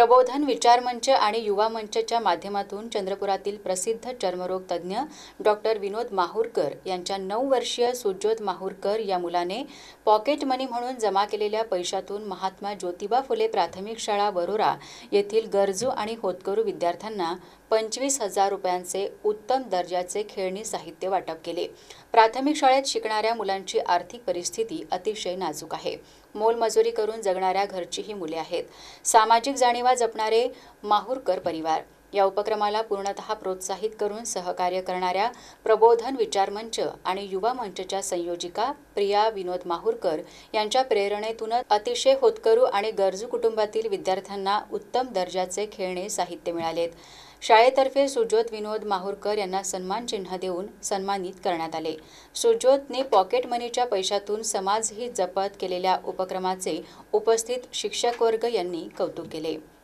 प्रबोधन विचार मंच आणि युवा मंचच्या माध्यमातून चंद्रपुरातील प्रसिद्ध चर्मरोग तज्ज्ञ डॉक्टर विनोद माहुरकर यांच्या 9 वर्षीय सुज्योत माहुरकर या मुलाने पॉकेट मनी म्हणून जमा केलेल्या पैशातून महात्मा ज्योतिबा फुले प्राथमिक शाळा वरोरा येथील गरजू आणि होतकरू विद्यार्थ्यांना 25,000 रुपयांचे उत्तम दर्जाचे खेळणी साहित्य वाटप केले। प्राथमिक शाळेत शिकणाऱ्या मुलांची आर्थिक परिस्थिती अतिशय नाजूक आहे। मोलमजुरी करून जगणाऱ्या घरची ही मुले आहेत। सामाजिक जाणीवा जपणारे माहुरकर परिवार या उपक्रमाला पूर्णतः प्रोत्साहित करून सहकार्य करणाऱ्या प्रबोधन विचार मंच आणि युवा मंचच्या संयोजिका प्रिया विनोद माहुरकर यांच्या प्रेरणेतूनच अतिशय होतकरू आणि गरजू कुटुंबातील विद्यार्थ्यांना उत्तम दर्जाचे खेळणे साहित्य मिळालेत। शाळेतर्फे सुज्योत विनोद माहुरकर यांना सन्मान चिन्ह देऊन सन्मानित करण्यात आले। सुज्योतने पॉकेट मनीच्या पैशातून समाजहित जपत केलेल्या उपक्रमाचे उपस्थित शिक्षक वर्ग यांनी कौतुक केले।